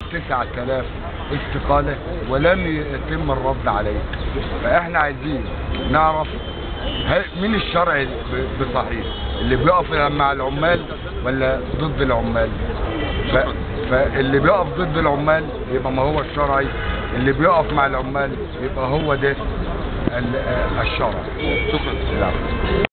9000 استقالة ولم يتم الرد عليه. فاحنا عايزين نعرف مين الشرعي بصحيح، اللي بيقف مع العمال ولا ضد العمال؟ فاللي بيقف ضد العمال يبقى ما هو الشرعي، اللي بيقف مع العمال يبقى هو ده الشرعي. شكرا.